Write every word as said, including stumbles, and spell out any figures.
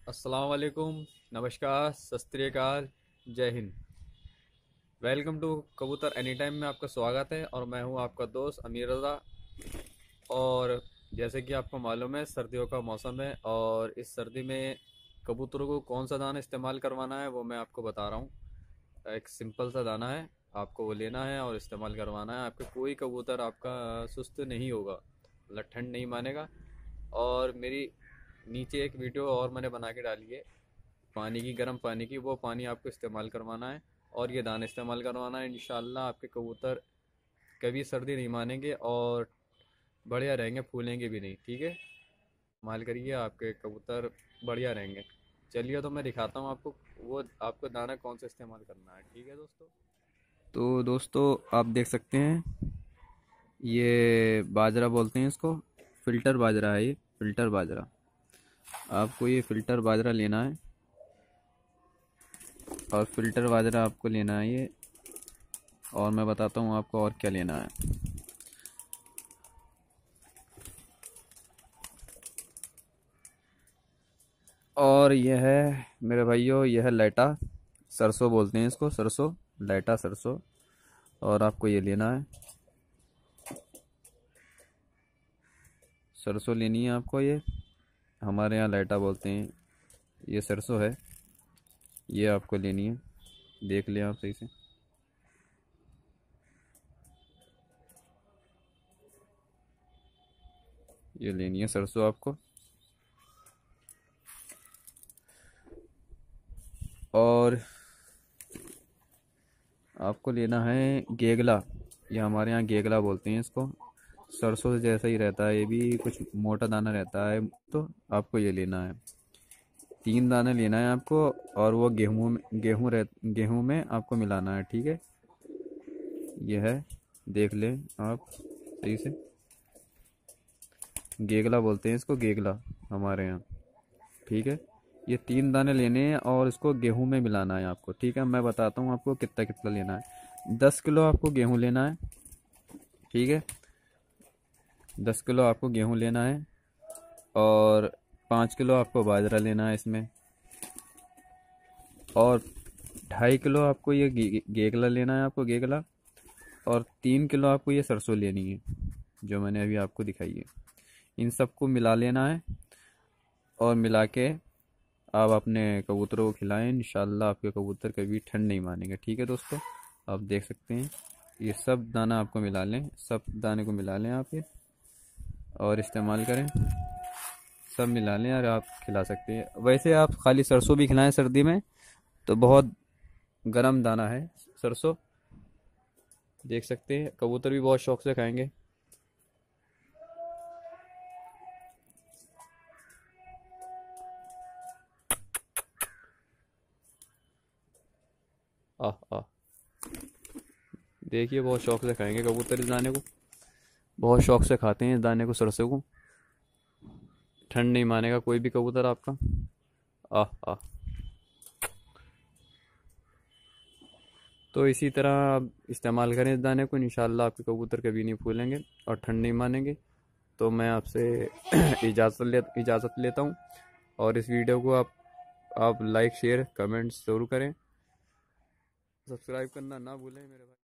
अस्सलाम वालेकुम, नमस्कार, सत श्री अकाल, जय Hind. Welcome to Kabootar any time में आपका स्वागत है और मैं हूं आपका दोस्त अमीर रज़ा। और जैसे कि आपको मालूम है, सर्दियों का मौसम है और इस सर्दी में कबूतरों को कौन सा दाना इस्तेमाल करवाना है वो मैं आपको बता रहा हूं। एक सिंपल सा दाना है, आपको वो लेना है और इस्तेमाल करवाना है। आपके कोई कबूतर आपका सुस्त नहीं होगा, मतलब ठंड नहीं मानेगा। और मेरी नीचे एक वीडियो और मैंने बना के डाली है पानी की, गर्म पानी की। वो पानी आपको इस्तेमाल करवाना है और ये दाना इस्तेमाल करवाना है। इंशाल्लाह आपके कबूतर कभी सर्दी नहीं मानेंगे और बढ़िया रहेंगे, फूलेंगे भी नहीं। ठीक है, माल करिए, आपके कबूतर बढ़िया रहेंगे। चलिए तो मैं दिखाता हूँ आपको वो आपको दाना कौन सा इस्तेमाल करना है। ठीक है दोस्तों, तो दोस्तों आप देख सकते हैं, ये बाजरा बोलते हैं इसको, फिल्टर बाजरा है ये, फिल्टर बाजरा। आपको ये फिल्टर बाजरा लेना है और फिल्टर बाजरा आपको लेना है ये। और मैं बताता हूँ आपको और क्या लेना है। और यह है मेरे भाइयों, यह है लैटा, सरसों बोलते हैं इसको, सरसों, लैटा सरसों। और आपको ये लेना है, सरसों लेनी है आपको। ये हमारे यहाँ लैटा बोलते हैं, ये सरसों है, ये आपको लेनी है। देख लें आप सही से। ये लेनी है सरसों आपको। और आपको लेना है गेगला, ये हमारे यहाँ गेगला बोलते हैं इसको। सरसों जैसा ही रहता है, ये भी कुछ मोटा दाना रहता है। तो आपको ये लेना है, तीन दाने लेना है आपको। और वो गेहूं में गेहूं रह गेहूं में आपको मिलाना है। ठीक है, ये है, देख लें आप सही से। गेगला बोलते हैं इसको, गेगला हमारे यहाँ। ठीक है, ये तीन दाने लेने हैं और इसको गेहूं में मिलाना है आपको। ठीक है, मैं बताता हूँ आपको कितना कितना लेना है। दस किलो आपको गेहूं लेना है। ठीक है, दस किलो आपको गेहूं लेना है और पाँच किलो आपको बाजरा लेना है इसमें। और ढाई किलो आपको ये गे, गेगला लेना है आपको, गेगला। और तीन किलो आपको ये सरसों लेनी है, जो मैंने अभी आपको दिखाई है। इन सबको मिला लेना है और मिला के आप अपने कबूतरों को खिलाएं। इंशाल्लाह आपके कबूतर कभी ठंड नहीं मानेंगे। ठीक है दोस्तों, आप देख सकते हैं, ये सब दाना आपको मिला लें, सब दाने को मिला लें आप ये और इस्तेमाल करें। सब मिला लें और आप खिला सकते हैं। वैसे आप खाली सरसों भी खिलाएं सर्दी में, तो बहुत गर्म दाना है सरसों। देख सकते हैं, कबूतर भी बहुत शौक से खाएंगे। आह आह, देखिए बहुत शौक से खाएंगे कबूतर इस दाने को, बहुत शौक से खाते हैं इस दाने को, सरसों को। ठंड नहीं मानेगा कोई भी कबूतर आपका। आह आह। तो इसी तरह आप इस्तेमाल करें इस दाने को, इंशाल्लाह आपके कबूतर कभी नहीं फूलेंगे और ठंड नहीं मानेंगे। तो मैं आपसे इजाज़त ले इजाज़त लेता हूँ। और इस वीडियो को आप आप लाइक शेयर कमेंट्स ज़रूर करें, सब्सक्राइब करना ना भूलें मेरे भाई।